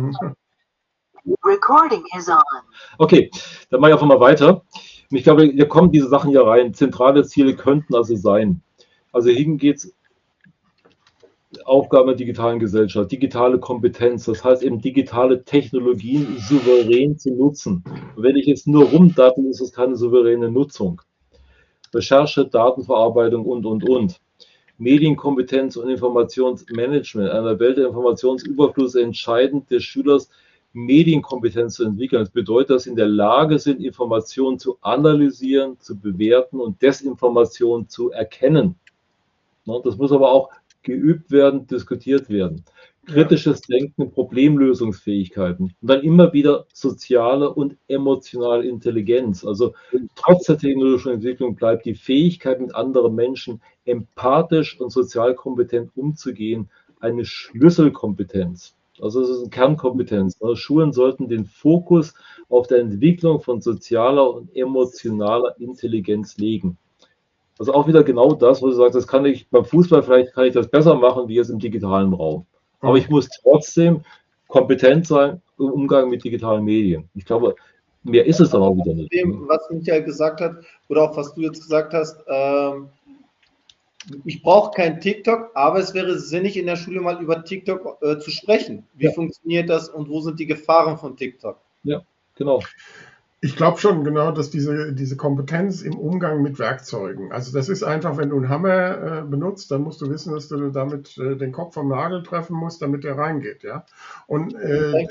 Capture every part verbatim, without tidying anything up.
Recording is on. Okay, dann mache ich einfach mal weiter. Und ich glaube, hier kommen diese Sachen hier rein. Zentrale Ziele könnten also sein. Also hier geht es Aufgaben der digitalen Gesellschaft, digitale Kompetenz, das heißt eben digitale Technologien souverän zu nutzen. Und wenn ich jetzt nur rumdattel, ist es keine souveräne Nutzung. Recherche, Datenverarbeitung und, und, und. Medienkompetenz und Informationsmanagement. In einer Welt der Informationsüberfluss entscheidend des Schülers Medienkompetenz zu entwickeln. Das bedeutet, dass sie in der Lage sind, Informationen zu analysieren, zu bewerten und Desinformation zu erkennen. Das muss aber auch geübt werden, diskutiert werden. Kritisches Denken, Problemlösungsfähigkeiten und dann immer wieder soziale und emotionale Intelligenz. Also trotz der technologischen Entwicklung bleibt die Fähigkeit, mit anderen Menschen empathisch und sozial kompetent umzugehen, eine Schlüsselkompetenz. Also es ist eine Kernkompetenz. Also Schulen sollten den Fokus auf der Entwicklung von sozialer und emotionaler Intelligenz legen. Also auch wieder genau das, wo du sagst, das kann ich beim Fußball, vielleicht kann ich das besser machen, wie jetzt im digitalen Raum. Aber ich muss trotzdem kompetent sein im Umgang mit digitalen Medien. Ich glaube, mehr ist es dann auch wieder nicht. Dem, was Michael gesagt hat, oder auch was du jetzt gesagt hast, ähm, ich brauche kein TikTok, aber es wäre sinnig, in der Schule mal über TikTok äh, zu sprechen. Wie ja. funktioniert das und wo sind die Gefahren von TikTok? Ja, genau. Ich glaube schon genau, dass diese, diese Kompetenz im Umgang mit Werkzeugen, also das ist einfach, wenn du einen Hammer äh, benutzt, dann musst du wissen, dass du damit äh, den Kopf vom Nagel treffen musst, damit der reingeht, ja. Und, äh,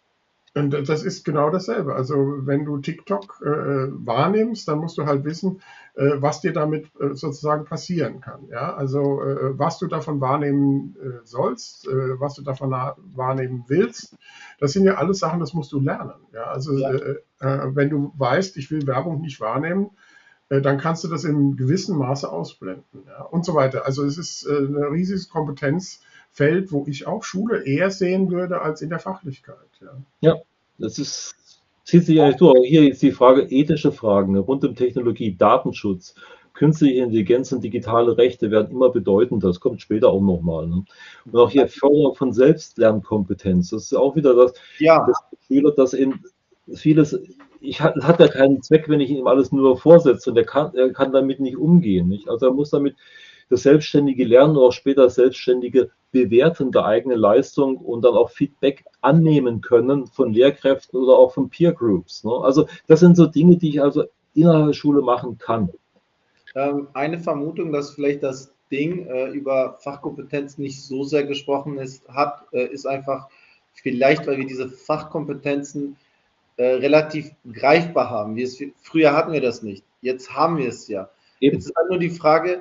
und das ist genau dasselbe. Also wenn du TikTok äh, wahrnimmst, dann musst du halt wissen, äh, was dir damit äh, sozusagen passieren kann, ja. Also äh, was du davon wahrnehmen äh, sollst, äh, was du davon wahrnehmen willst, das sind ja alles Sachen, das musst du lernen, ja. Also ja. Äh, äh, wenn du weißt, ich will Werbung nicht wahrnehmen, äh, dann kannst du das in gewissem Maße ausblenden, ja, und so weiter. Also es ist äh, ein riesiges Kompetenzfeld, wo ich auch Schule eher sehen würde als in der Fachlichkeit, ja. Ja, das ist, zieht sich eigentlich durch. Hier ist die Frage, ethische Fragen rund um Technologie, Datenschutz, künstliche Intelligenz und digitale Rechte werden immer bedeutender. Das kommt später auch nochmal. Ne? Und auch hier Förderung von Selbstlernkompetenz. Das ist auch wieder das, ja. das Gefühl, dass eben vieles, ich hat, hat ja keinen Zweck, wenn ich ihm alles nur vorsetze und er kann, er kann damit nicht umgehen. Nicht? Also er muss damit das selbstständige Lernen oder auch später das selbstständige Bewerten der eigenen Leistung und dann auch Feedback annehmen können von Lehrkräften oder auch von Peer Groups. Ne? Also das sind so Dinge, die ich also innerhalb der Schule machen kann. Ähm, eine Vermutung, dass vielleicht das Ding äh, über Fachkompetenz nicht so sehr gesprochen ist, hat, äh, ist einfach vielleicht, weil wir diese Fachkompetenzen äh, relativ greifbar haben. Wir es, früher hatten wir das nicht, jetzt haben wir es ja. Eben. Jetzt ist halt nur die Frage,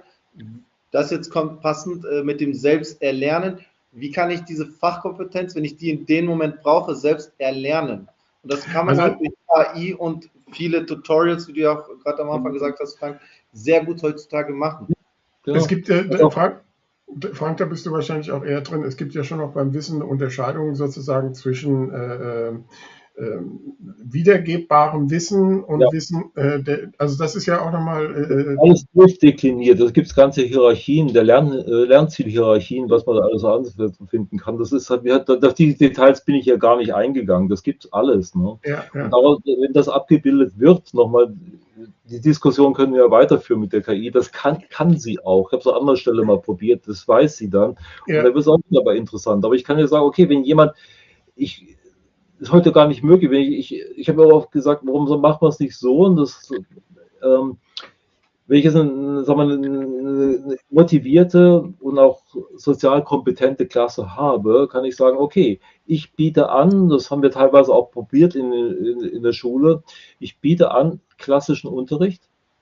das jetzt kommt passend äh, mit dem Selbsterlernen, wie kann ich diese Fachkompetenz, wenn ich die in dem Moment brauche, selbst erlernen? Und das kann man also, halt mit A I und viele Tutorials, wie du ja auch gerade am Anfang gesagt hast, Frank, sehr gut heutzutage machen. Genau. Es gibt, äh, Frank, Frank, da bist du wahrscheinlich auch eher drin, es gibt ja schon auch beim Wissen Unterscheidungen sozusagen zwischen äh, äh, wiedergebbarem Wissen und ja. Wissen, äh, der, also das ist ja auch nochmal... Äh, alles durchdekliniert, es gibt ganze Hierarchien, der Lern, äh, Lernzielhierarchien, was man da alles anfinden kann. Das ist halt, auf die Details bin ich ja gar nicht eingegangen, das gibt alles. Ne? Ja, ja. Und daraus, wenn das abgebildet wird, nochmal, die Diskussion können wir ja weiterführen mit der K I, das kann, kann sie auch. Ich habe es an anderer Stelle mal probiert, das weiß sie dann. Ja. Und da wird es auch dabei interessant. Aber ich kann ja sagen, okay, wenn jemand, ich ist heute gar nicht möglich. Wenn ich ich, ich habe auch gesagt, warum so macht man es nicht so? Und das, ähm, wenn ich jetzt eine, sagen wir, eine motivierte und auch sozial kompetente Klasse habe, kann ich sagen, okay, ich biete an, das haben wir teilweise auch probiert in, in, in der Schule, ich biete an klassischen Unterricht,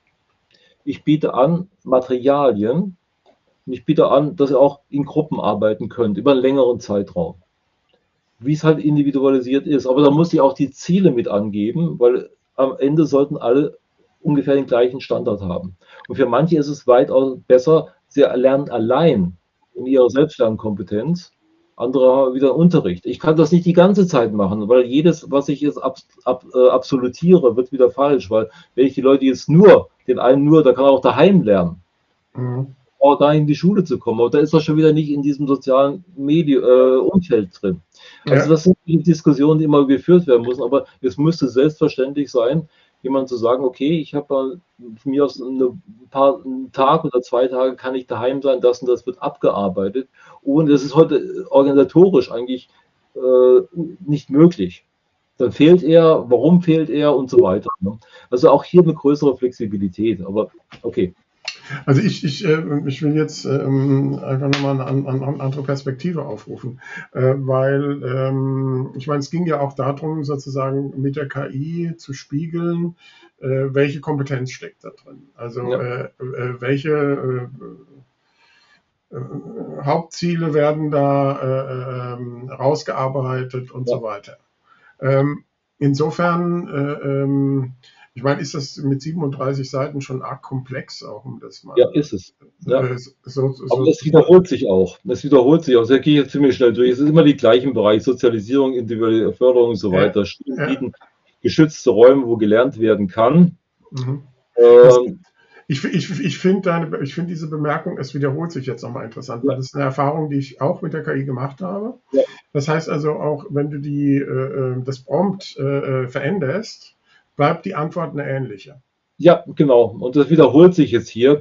ich biete an Materialien und ich biete an, dass ihr auch in Gruppen arbeiten könnt, über einen längeren Zeitraum. Wie es halt individualisiert ist. Aber da muss ich auch die Ziele mit angeben, weil am Ende sollten alle ungefähr den gleichen Standard haben. Und für manche ist es weitaus besser, sie lernen allein in ihrer Selbstlernkompetenz, andere wieder Unterricht. Ich kann das nicht die ganze Zeit machen, weil jedes, was ich jetzt ab, ab, äh, absolutiere, wird wieder falsch, weil wenn ich die Leute jetzt nur, den einen nur, da kann er auch daheim lernen. Mhm. auch da in die Schule zu kommen. Aber da ist er schon wieder nicht in diesem sozialen Medium, äh, Umfeld drin. Also Ja. das sind die Diskussionen, die immer geführt werden müssen. Aber es müsste selbstverständlich sein, jemand zu sagen, okay, ich habe von mir aus eine paar, einen Tag oder zwei Tage kann ich daheim sein, das und das wird abgearbeitet. Und das ist heute organisatorisch eigentlich äh, nicht möglich. Dann fehlt er, warum fehlt er und so weiter. Ne? Also auch hier eine größere Flexibilität, aber okay. Also ich, ich, äh, ich will jetzt ähm, einfach nochmal eine, eine, eine andere Perspektive aufrufen, äh, weil ähm, ich meine, es ging ja auch darum, sozusagen mit der K I zu spiegeln, äh, welche Kompetenz steckt da drin. Also Ja. äh, äh, welche äh, äh, Hauptziele werden da äh, ähm, rausgearbeitet und Ja. so weiter. Ähm, insofern, äh, ähm, ich meine, ist das mit siebenunddreißig Seiten schon arg komplex, auch um das mal Ja, ist es. Ja. äh, so, so, Aber so es wiederholt sich auch. Es wiederholt sich auch. Da gehe ich jetzt ziemlich schnell durch. Es ist immer die gleichen Bereiche, Sozialisierung, individuelle Förderung und so Ja, weiter. Schulen ja. bieten geschützte Räume, wo gelernt werden kann. Mhm. Ähm, Ich, ich, ich finde deine- ich finde diese Bemerkung, es wiederholt sich jetzt nochmal interessant, weil Ja. das ist eine Erfahrung, die ich auch mit der K I gemacht habe. Ja. Das heißt also auch, wenn du die, äh, äh, das Prompt äh, äh, veränderst, bleibt die Antwort eine ähnliche. Ja, genau. Und das wiederholt sich jetzt hier.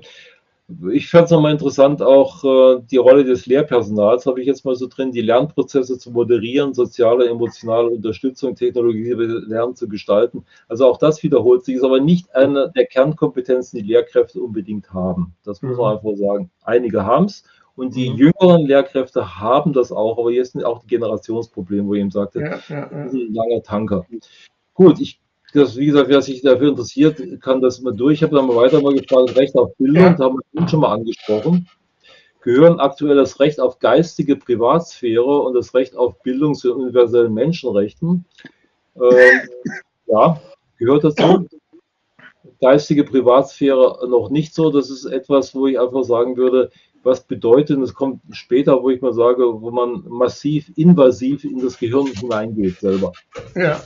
Ich fand es nochmal interessant, auch äh, die Rolle des Lehrpersonals, habe ich jetzt mal so drin, die Lernprozesse zu moderieren, soziale, emotionale Unterstützung, technologisiertes Lernen zu gestalten. Also auch das wiederholt sich, ist aber nicht eine der Kernkompetenzen, die Lehrkräfte unbedingt haben. Das muss man Mhm. einfach sagen. Einige haben es und die Mhm. jüngeren Lehrkräfte haben das auch, aber jetzt sind auch die Generationsprobleme, wo ich eben sagte, Ja, ja, ja. das ist ein langer Tanker. Gut, ich, das, wie gesagt, wer sich dafür interessiert, kann das mal durch. Ich habe dann mal weiter mal gefragt, Recht auf Bildung, Ja. da haben wir eben schon mal angesprochen. Gehören aktuell das Recht auf geistige Privatsphäre und das Recht auf Bildung zu den universellen Menschenrechten? Ähm, ja, gehört dazu. Geistige Privatsphäre noch nicht so. Das ist etwas, wo ich einfach sagen würde, was bedeutet, und es kommt später, wo ich mal sage, wo man massiv, invasiv in das Gehirn hineingeht selber. Ja.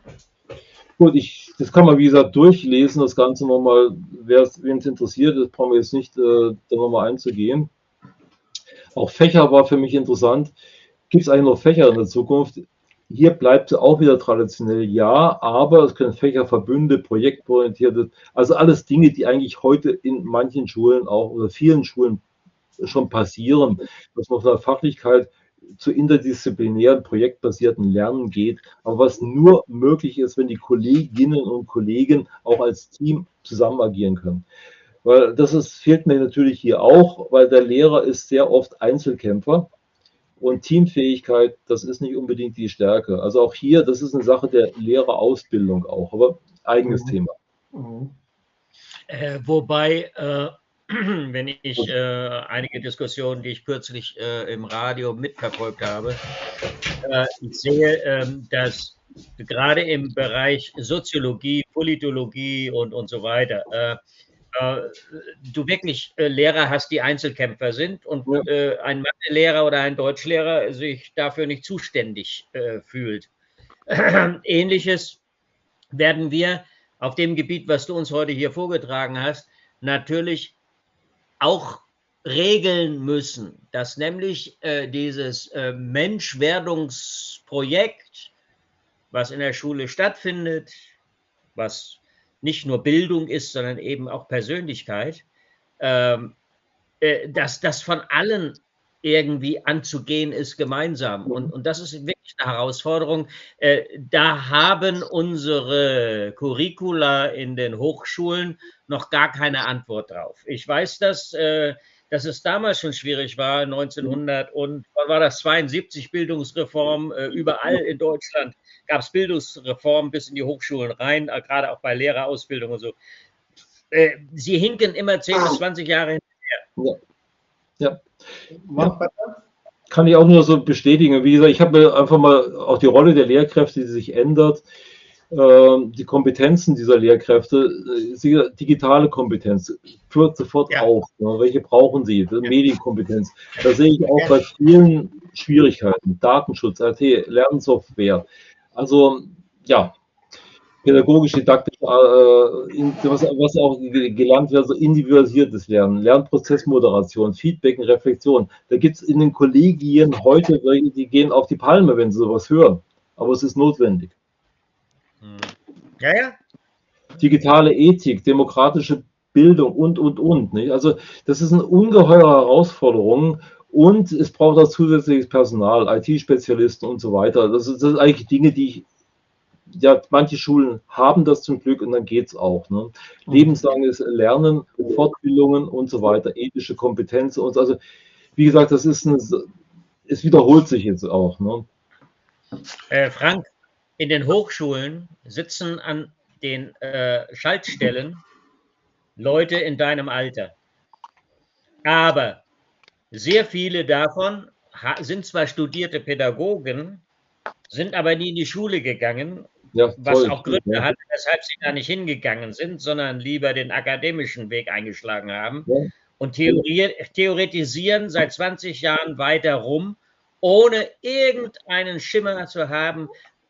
Gut, ich, das kann man wie gesagt durchlesen, das Ganze nochmal, wen es interessiert, das brauchen wir jetzt nicht, äh, da nochmal einzugehen. Auch Fächer war für mich interessant. Gibt es eigentlich noch Fächer in der Zukunft? Hier bleibt es auch wieder traditionell ja, aber es können Fächerverbünde, projektorientierte, also alles Dinge, die eigentlich heute in manchen Schulen auch oder vielen Schulen schon passieren, dass man von der Fachlichkeit zu interdisziplinären, projektbasierten Lernen geht, aber was nur möglich ist, wenn die Kolleginnen und Kollegen auch als Team zusammen agieren können. Weil das ist, fehlt mir natürlich hier auch, weil der Lehrer ist sehr oft Einzelkämpfer und Teamfähigkeit, das ist nicht unbedingt die Stärke. Also auch hier, das ist eine Sache der Lehrerausbildung auch, aber eigenes Mhm. Thema. Mhm. Äh, wobei, äh, wenn ich äh, einige Diskussionen, die ich kürzlich äh, im Radio mitverfolgt habe, äh, ich sehe, ähm, dass gerade im Bereich Soziologie, Politologie und, und so weiter, äh, äh, du wirklich äh, Lehrer hast, die Einzelkämpfer sind und Ja. äh, ein Mathelehrer oder ein Deutschlehrer sich dafür nicht zuständig äh, fühlt. Ähnliches werden wir auf dem Gebiet, was du uns heute hier vorgetragen hast, natürlich auch regeln müssen, dass nämlich äh, dieses äh, Menschwerdungsprojekt, was in der Schule stattfindet, was nicht nur Bildung ist, sondern eben auch Persönlichkeit, ähm, äh, dass das von allen irgendwie anzugehen ist gemeinsam. Und, und das ist wirklich eine Herausforderung. Äh, da haben unsere Curricula in den Hochschulen noch gar keine Antwort drauf. Ich weiß, dass, äh, dass es damals schon schwierig war, neunzehnhundert und wann war das, zweiundsiebzig Bildungsreform, äh, überall in Deutschland gab es Bildungsreform bis in die Hochschulen rein, äh, gerade auch bei Lehrerausbildung und so. Äh, sie hinken immer zehn bis zwanzig Jahre hinterher. Ja. Ja. Mach weiter. Kann ich auch nur so bestätigen. Wie gesagt, ich habe mir einfach mal auch die Rolle der Lehrkräfte, die sich ändert, äh, die Kompetenzen dieser Lehrkräfte, äh, digitale Kompetenz führt sofort Ja. auf. Ne? Welche brauchen sie? Ja. Medienkompetenz. Da sehe ich auch bei vielen Schwierigkeiten. Datenschutz, R T, Lernsoftware. Also ja, pädagogisch-didaktisch, äh, in, was, was auch gelernt wird, so individualisiertes Lernen, Lernprozessmoderation, Feedback und Reflexion. Da gibt es in den Kollegien heute welche, die gehen auf die Palme, wenn sie sowas hören. Aber es ist notwendig. Ja, ja. Digitale Ethik, demokratische Bildung und, und, und. Nicht? Also das ist eine ungeheure Herausforderung und es braucht auch zusätzliches Personal, I T-Spezialisten und so weiter. Das, ist, das sind eigentlich Dinge, die ich, ja, manche Schulen haben das zum Glück und dann geht es auch. Ne? Lebenslanges Lernen, Fortbildungen und so weiter, ethische Kompetenzen und so. Also wie gesagt, das ist eine, es wiederholt sich jetzt auch. Ne? Äh, Frank, in den Hochschulen sitzen an den äh, Schaltstellen Leute in deinem Alter. Aber sehr viele davon sind zwar studierte Pädagogen, sind aber nie in die Schule gegangen, ja, was toll, auch Gründe ja. hat, weshalb sie da nicht hingegangen sind, sondern lieber den akademischen Weg eingeschlagen haben Ja. und theori theoretisieren seit zwanzig Jahren weiter rum, ohne irgendeinen Schimmer zu haben,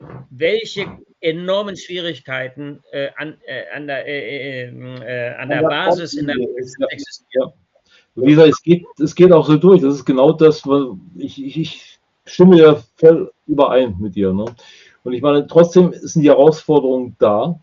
welche enormen Schwierigkeiten äh, an, äh, an der, äh, äh, an der Basis in der ja. existieren. Wie gesagt, es geht, es geht auch so durch. Das ist genau das, was ich, ich, ich stimme ja voll überein mit dir. Ne? Und ich meine, trotzdem sind die Herausforderungen da.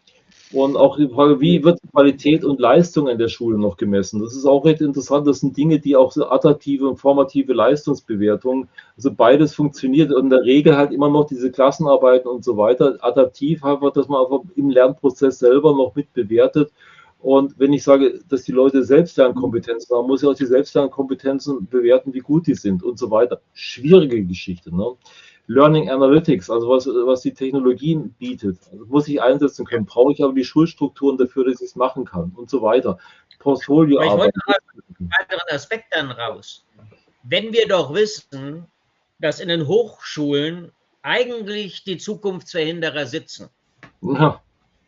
Und auch die Frage, wie wird Qualität und Leistung in der Schule noch gemessen? Das ist auch recht interessant. Das sind Dinge, die auch so attraktive und formative Leistungsbewertungen, also beides funktioniert. Und in der Regel halt immer noch diese Klassenarbeiten und so weiter. Adaptiv einfach, dass man einfach im Lernprozess selber noch mit bewertet. Und wenn ich sage, dass die Leute Selbstlernkompetenzen haben, muss ich auch die Selbstlernkompetenzen bewerten, wie gut die sind und so weiter. Schwierige Geschichte. Ne? Learning Analytics, also was, was die Technologien bietet, also muss ich einsetzen können, brauche ich aber die Schulstrukturen dafür, dass ich es machen kann und so weiter. Portfolioarbeit. Ich wollte noch einen weiteren Aspekt dann raus. Wenn wir doch wissen, dass in den Hochschulen eigentlich die Zukunftsverhinderer sitzen, Ja.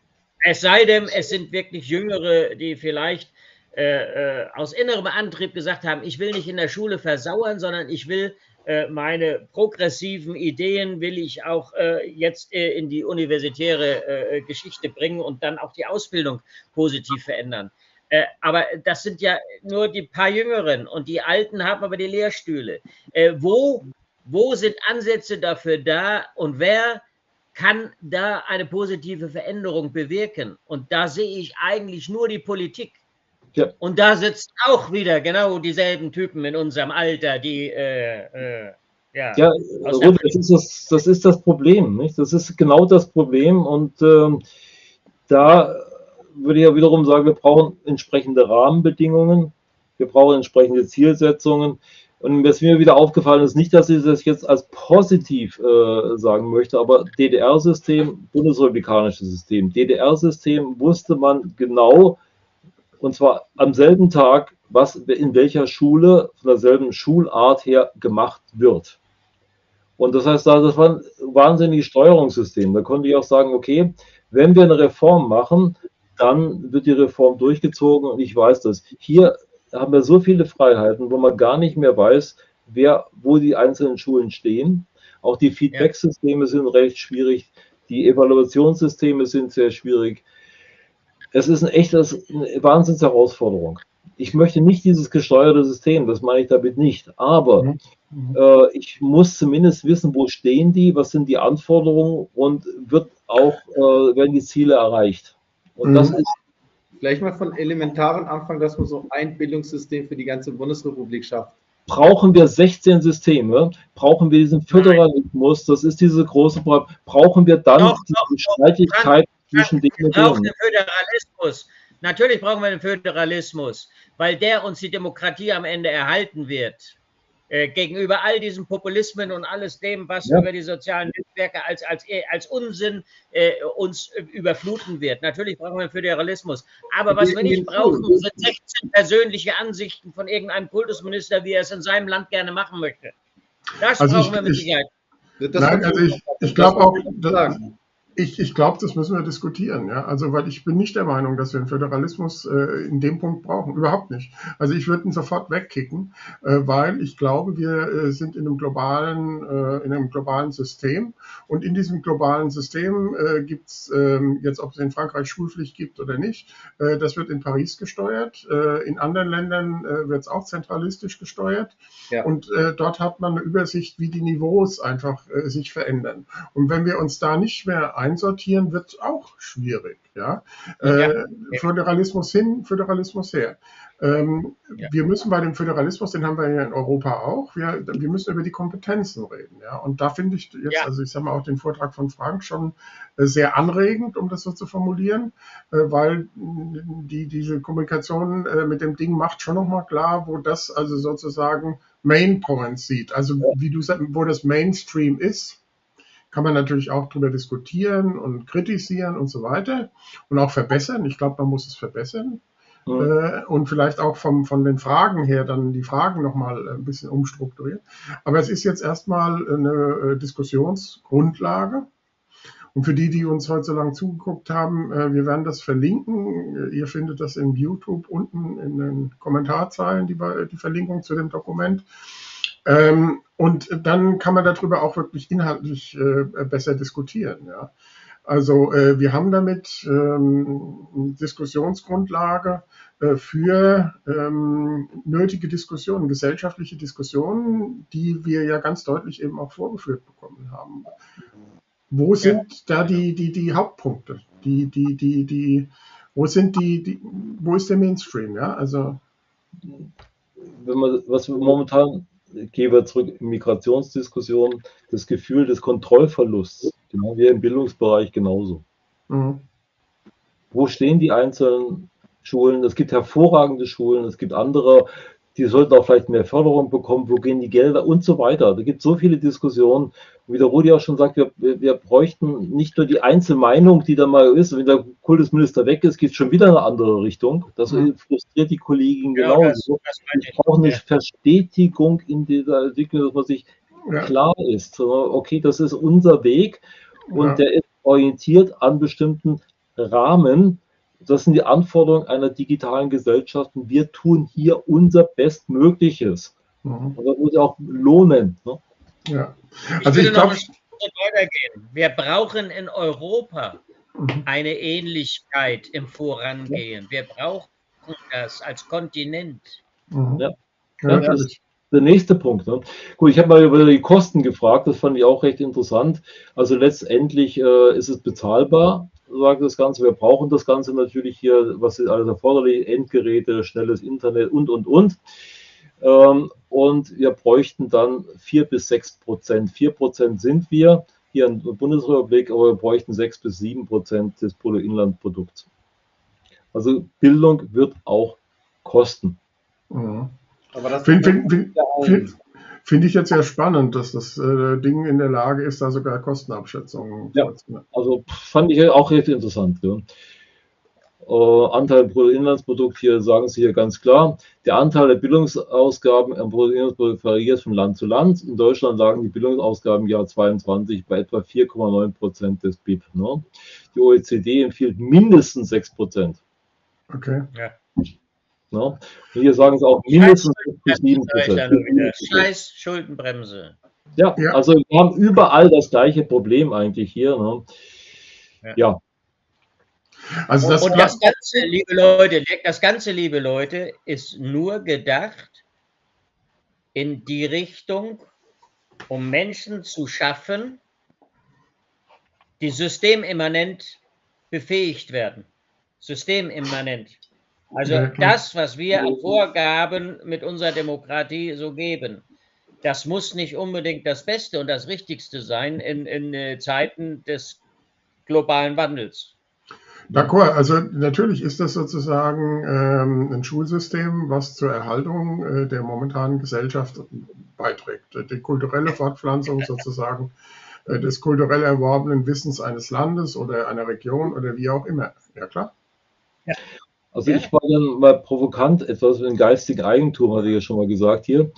es sei denn, es sind wirklich Jüngere, die vielleicht äh, äh, aus innerem Antrieb gesagt haben, ich will nicht in der Schule versauern, sondern ich will meine progressiven Ideen will ich auch äh, jetzt äh, in die universitäre äh, Geschichte bringen und dann auch die Ausbildung positiv verändern. Äh, aber das sind ja nur die paar Jüngeren und die Alten haben aber die Lehrstühle. Äh, wo, wo sind Ansätze dafür da und wer kann da eine positive Veränderung bewirken? Und da sehe ich eigentlich nur die Politik. Ja. Und da sitzen auch wieder genau dieselben Typen in unserem Alter, die äh, äh, ja. Ja, gut, das, ist das, das ist das Problem, nicht? Das ist genau das Problem. Und ähm, da würde ich ja wiederum sagen, wir brauchen entsprechende Rahmenbedingungen, wir brauchen entsprechende Zielsetzungen. Und was mir wieder aufgefallen ist, nicht, dass ich das jetzt als positiv äh, sagen möchte, aber D D R-System, bundesrepublikanisches System, D D R-System wusste man genau, und zwar am selben Tag, was in welcher Schule von derselben Schulart her gemacht wird. Und das heißt, das war ein wahnsinniges Steuerungssystem. Da konnte ich auch sagen, okay, wenn wir eine Reform machen, dann wird die Reform durchgezogen und ich weiß das. Hier haben wir so viele Freiheiten, wo man gar nicht mehr weiß, wer, wo die einzelnen Schulen stehen. Auch die Feedback-Systeme sind recht schwierig. Die Evaluationssysteme sind sehr schwierig. Es ist ein echtes, eine Wahnsinnsherausforderung. Ich möchte nicht dieses gesteuerte System, das meine ich damit nicht, aber mhm. äh, ich muss zumindest wissen, wo stehen die, was sind die Anforderungen und wird auch, äh, werden die Ziele erreicht. Und mhm. das ist vielleicht mal von elementaren Anfang, dass man so ein Bildungssystem für die ganze Bundesrepublik schafft. Brauchen wir sechzehn Systeme? Brauchen wir diesen Föderalismus? Das ist diese große Frage. Brauchen wir dann doch, diese doch, Streitigkeit zwischen den Wir brauchen den Föderalismus. Natürlich brauchen wir den Föderalismus, weil der uns die Demokratie am Ende erhalten wird. Äh, gegenüber all diesen Populismen und alles dem, was ja. über die sozialen Netzwerke als, als, als Unsinn äh, uns überfluten wird. Natürlich brauchen wir den Föderalismus. Aber was wir nicht brauchen, sind sechzehn persönliche Ansichten von irgendeinem Kultusminister, wie er es in seinem Land gerne machen möchte. Das also brauchen ich, wir mit ich, Sicherheit. Nein, also ich, ich glaube auch, dass, Ich, ich glaube, das müssen wir diskutieren, ja. Also, weil ich bin nicht der Meinung, dass wir einen Föderalismus äh, in dem Punkt brauchen. Überhaupt nicht. Also ich würde ihn sofort wegkicken, äh, weil ich glaube, wir äh, sind in einem globalen, äh, in einem globalen System. Und in diesem globalen System äh, gibt es äh, jetzt, ob es in Frankreich Schulpflicht gibt oder nicht, äh, das wird in Paris gesteuert. Äh, in anderen Ländern äh, wird es auch zentralistisch gesteuert. Ja. Und äh, dort hat man eine Übersicht, wie die Niveaus einfach äh, sich verändern. Und wenn wir uns da nicht mehr einsortieren, wird es auch schwierig. Ja? Äh, Ja. Föderalismus hin, Föderalismus her. Ähm, Ja. Wir müssen bei dem Föderalismus, den haben wir ja in Europa auch, wir, wir müssen über die Kompetenzen reden. Ja? Und da finde ich jetzt, Ja. also ich sage mal auch den Vortrag von Frank schon äh, sehr anregend, um das so zu formulieren, äh, weil die, diese Kommunikation äh, mit dem Ding macht schon nochmal klar, wo das also sozusagen Main Points sieht. Also wie du sagst, wo das Mainstream ist, kann man natürlich auch darüber diskutieren und kritisieren und so weiter und auch verbessern. Ich glaube, man muss es verbessern. Mhm. Äh, und vielleicht auch vom, von den Fragen her dann die Fragen nochmal ein bisschen umstrukturieren. Aber es ist jetzt erstmal eine äh, Diskussionsgrundlage. Und für die, die uns heute so lange zugeguckt haben, äh, wir werden das verlinken. Ihr findet das in YouTube unten in den Kommentarzeilen, die, die Verlinkung zu dem Dokument. Ähm, und dann kann man darüber auch wirklich inhaltlich äh, besser diskutieren. Ja. Also äh, wir haben damit ähm, Diskussionsgrundlage äh, für ähm, nötige Diskussionen, gesellschaftliche Diskussionen, die wir ja ganz deutlich eben auch vorgeführt bekommen haben. Wo sind da die, die, die Hauptpunkte? Die, die, die, die, wo sind die, die, wo ist der Mainstream? Ja, also wenn man, was wir momentan, gehen wir zurück in Migrationsdiskussionen, das Gefühl des Kontrollverlusts, den haben wir im Bildungsbereich genauso. mhm. Wo stehen die einzelnen Schulen? Es gibt hervorragende Schulen, es gibt andere, die sollten auch vielleicht mehr Förderung bekommen, wo gehen die Gelder und so weiter. Da gibt es so viele Diskussionen. Und wie der Rudi auch schon sagt, wir, wir, wir bräuchten nicht nur die Einzelmeinung, die da mal ist, wenn der Kultusminister weg ist, geht es schon wieder in eine andere Richtung. Das Mhm. frustriert die Kolleginnen Genau, das, genauso. das meine Ich ich. brauche eine Ja. Verstetigung in dieser Entwicklung, dass man sich Ja. klar ist. Okay, das ist unser Weg und Ja. der ist orientiert an bestimmten Rahmen. Das sind die Anforderungen einer digitalen Gesellschaft und wir tun hier unser Bestmögliches. Mhm. Und das muss ja auch lohnen. Ne? Ja. Ich Also würde ich noch glaube, einen Schritt weitergehen. Wir brauchen in Europa mhm. eine Ähnlichkeit im Vorangehen. Wir brauchen das als Kontinent. Mhm. Ja. Ja, Ja, das natürlich. der nächste Punkt. Ne? Gut, ich habe mal über die Kosten gefragt, das fand ich auch recht interessant. Also letztendlich äh, ist es bezahlbar, sagt das Ganze. Wir brauchen das Ganze natürlich hier, was ist alles erforderlich, Endgeräte, schnelles Internet und, und, und. Ähm, und wir bräuchten dann vier bis sechs Prozent. vier Prozent sind wir hier in der Bundesrepublik, aber wir bräuchten sechs bis sieben Prozent des Bruttoinlandprodukts. Also Bildung wird auch kosten. Mhm. Aber das Finde find, find, find, find ich jetzt sehr spannend, dass das äh, Ding in der Lage ist, da sogar Kostenabschätzungen Ja. vorzunehmen. Also fand ich auch recht interessant. Ja. Äh, Anteil Bruttoinlandsprodukt, hier sagen Sie hier ganz klar, der Anteil der Bildungsausgaben am Bruttoinlandsprodukt variiert von Land zu Land. In Deutschland lagen die Bildungsausgaben im Jahr zweiundzwanzig bei etwa vier Komma neun Prozent des B I P. Ne? Die O E C D empfiehlt mindestens sechs Prozent. Okay. Ja. Ne? Und hier sagen sie auch mindestens sechs bis sieben Prozent. Scheiß Schuldenbremse. Ja, Ja. also wir haben überall das gleiche Problem eigentlich hier. Ne? Ja. Ja. Also das, Und das Ganze, liebe Leute, das Ganze, liebe Leute, ist nur gedacht in die Richtung, um Menschen zu schaffen, die systemimmanent befähigt werden. Systemimmanent. Also Ja, klar. das, was wir an Vorgaben mit unserer Demokratie so geben, das muss nicht unbedingt das Beste und das Richtigste sein in, in äh, Zeiten des globalen Wandels. D'accord, also natürlich ist das sozusagen ähm, ein Schulsystem, was zur Erhaltung äh, der momentanen Gesellschaft beiträgt. Die kulturelle Fortpflanzung sozusagen äh, des kulturell erworbenen Wissens eines Landes oder einer Region oder wie auch immer. Ja, klar. Ja. Also Ja. ich war dann mal provokant etwas mit dem geistigen Eigentum, hatte ich ja schon mal gesagt hier.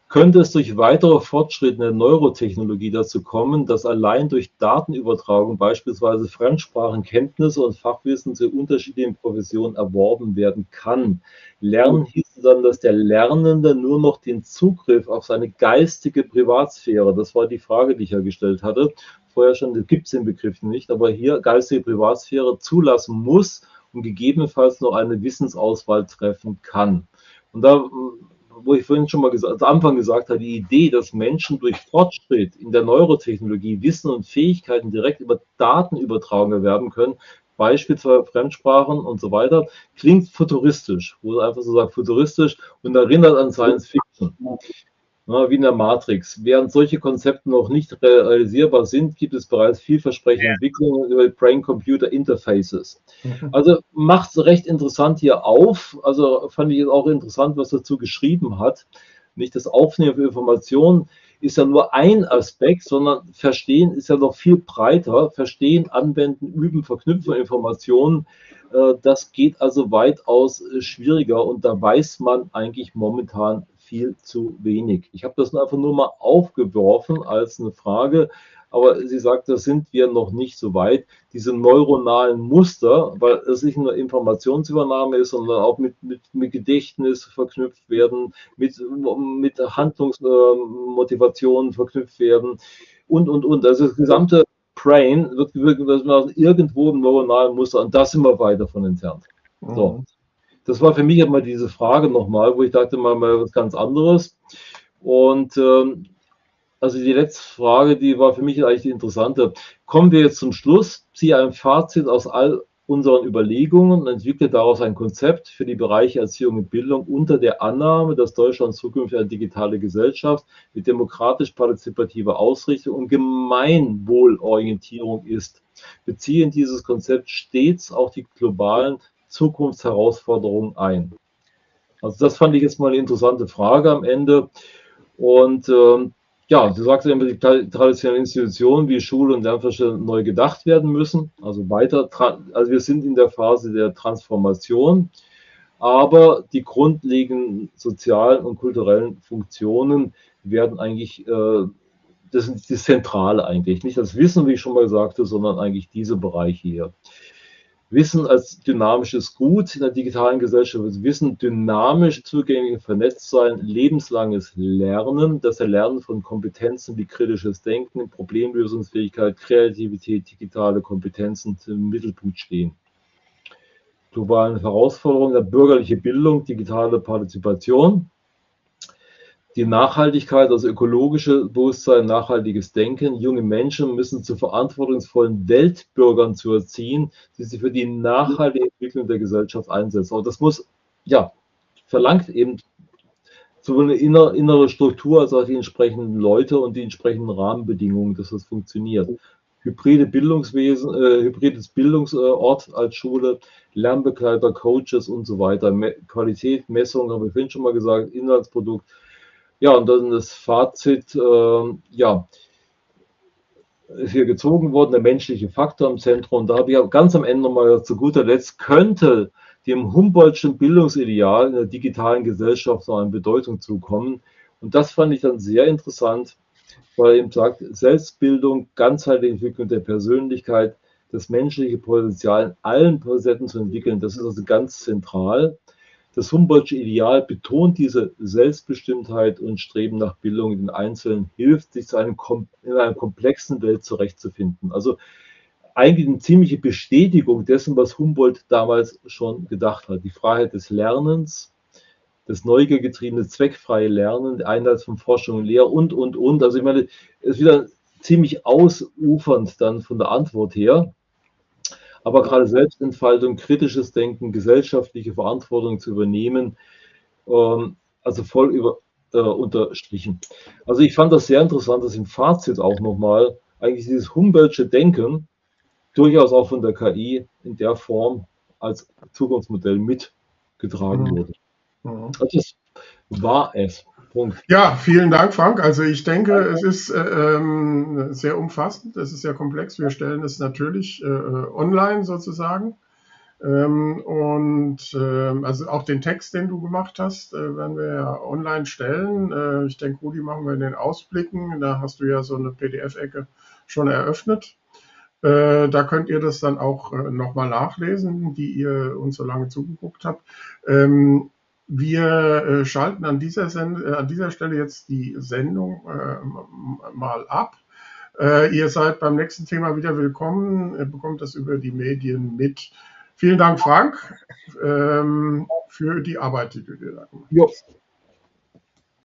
könnte es durch weitere Fortschritte in der Neurotechnologie dazu kommen, dass allein durch Datenübertragung beispielsweise Fremdsprachenkenntnisse und Fachwissen zu unterschiedlichen Professionen erworben werden kann. Lernen hieß dann, dass der Lernende nur noch den Zugriff auf seine geistige Privatsphäre, das war die Frage, die ich ja gestellt hatte, vorher schon, das gibt es den Begriff nicht, aber hier geistige Privatsphäre zulassen muss und gegebenenfalls noch eine Wissensauswahl treffen kann. Und da, wo ich vorhin schon mal gesagt, am Anfang gesagt habe, die Idee, dass Menschen durch Fortschritt in der Neurotechnologie Wissen und Fähigkeiten direkt über Datenübertragung erwerben können, beispielsweise Fremdsprachen und so weiter, klingt futuristisch, wo es einfach so sagt, futuristisch und erinnert an Science Fiction. Ja, wie in der Matrix. Während solche Konzepte noch nicht realisierbar sind, gibt es bereits vielversprechende ja. Entwicklungen über Brain-Computer-Interfaces. Mhm. Also macht es recht interessant hier auf. Also fand ich es auch interessant, was dazu geschrieben hat. Nicht das Aufnehmen von Informationen ist ja nur ein Aspekt, sondern Verstehen ist ja noch viel breiter. Verstehen, Anwenden, Üben, Verknüpfen von Informationen, das geht also weitaus schwieriger und da weiß man eigentlich momentan viel zu wenig. Ich habe das einfach nur mal aufgeworfen als eine Frage, aber sie sagt, da sind wir noch nicht so weit. Diese neuronalen Muster, weil es nicht nur Informationsübernahme ist, sondern auch mit, mit, mit Gedächtnis verknüpft werden, mit, mit Handlungsmotivationen verknüpft werden und, und, und. Also das gesamte Brain wird, wird irgendwo im neuronalen Muster und da sind wir weit davon entfernt. So. Das war für mich immer diese Frage nochmal, wo ich dachte mal, mal was ganz anderes. Und ähm, also die letzte Frage, die war für mich eigentlich die interessante. Kommen wir jetzt zum Schluss, ziehe ein Fazit aus all unseren Überlegungen und entwickle daraus ein Konzept für die Bereiche Erziehung und Bildung unter der Annahme, dass Deutschland zukünftig eine digitale Gesellschaft mit demokratisch-partizipativer Ausrichtung und Gemeinwohlorientierung ist. Beziehe in dieses Konzept stets auch die globalen Zukunftsherausforderungen ein. Also das fand ich jetzt mal eine interessante Frage am Ende. Und ähm, ja, du sagst ja immer, die traditionellen Institutionen wie Schule und Lernfläche neu gedacht werden müssen. Also weiter, also wir sind in der Phase der Transformation, aber die grundlegenden sozialen und kulturellen Funktionen werden eigentlich, äh, das ist das Zentrale eigentlich, nicht das Wissen, wie ich schon mal sagte, sondern eigentlich diese Bereiche hier. Wissen als dynamisches Gut in der digitalen Gesellschaft wird Wissen dynamisch zugänglich und vernetzt sein, lebenslanges Lernen, das Erlernen von Kompetenzen wie kritisches Denken, Problemlösungsfähigkeit, Kreativität, digitale Kompetenzen im Mittelpunkt stehen. Globale Herausforderungen der bürgerliche Bildung, digitale Partizipation, die Nachhaltigkeit, also ökologische Bewusstsein, nachhaltiges Denken. Junge Menschen müssen zu verantwortungsvollen Weltbürgern zu erziehen, die sich für die nachhaltige Entwicklung der Gesellschaft einsetzen. Und das muss, ja, verlangt eben sowohl eine innere, innere Struktur als auch die entsprechenden Leute und die entsprechenden Rahmenbedingungen, dass das funktioniert. Hybride Bildungswesen, äh, hybrides Bildungsort als Schule, Lernbegleiter, Coaches und so weiter. Me Qualität, Messung, habe ich vorhin schon mal gesagt, Inhaltsprodukt. Ja, und dann das Fazit, äh, ja, ist hier gezogen worden, der menschliche Faktor im Zentrum. Und da habe ich ganz am Ende nochmal zu guter Letzt, könnte dem Humboldtschen Bildungsideal in der digitalen Gesellschaft noch an Bedeutung zukommen. Und das fand ich dann sehr interessant, weil er eben sagt, Selbstbildung, ganzheitliche Entwicklung der Persönlichkeit, das menschliche Potenzial in allen Facetten zu entwickeln, das ist also ganz zentral. Das Humboldtsche Ideal betont diese Selbstbestimmtheit und Streben nach Bildung in den Einzelnen, hilft, sich zu einem, in einer komplexen Welt zurechtzufinden. Also eigentlich eine ziemliche Bestätigung dessen, was Humboldt damals schon gedacht hat. Die Freiheit des Lernens, das neugiergetriebene, zweckfreie Lernen, der Einsatz von Forschung und Lehre und, und, und. Also ich meine, es ist wieder ziemlich ausufernd dann von der Antwort her. Aber gerade Selbstentfaltung, kritisches Denken, gesellschaftliche Verantwortung zu übernehmen, ähm, also voll über, äh, unterstrichen. Also ich fand das sehr interessant, dass im Fazit auch nochmal eigentlich dieses Humboldtsche Denken durchaus auch von der K I in der Form als Zukunftsmodell mitgetragen mhm. wurde. Mhm. Also das war es. Punkt. Ja, vielen Dank, Frank. Also ich denke, es ist äh, ähm, sehr umfassend, es ist sehr komplex. Wir stellen es natürlich äh, online sozusagen. Ähm, und äh, also auch den Text, den du gemacht hast, äh, werden wir ja online stellen. Äh, ich denke, Rudi, machen wir in den Ausblicken. Da hast du ja so eine P D F-Ecke schon eröffnet. Äh, da könnt ihr das dann auch äh, nochmal nachlesen, die ihr uns so lange zugeguckt habt. Ähm, wir äh, schalten an dieser, Send äh, an dieser Stelle jetzt die Sendung äh, mal ab. Äh, ihr seid beim nächsten Thema wieder willkommen. Ihr bekommt das über die Medien mit. Vielen Dank, Frank, ähm, für die Arbeit, die du dir da gemacht hast.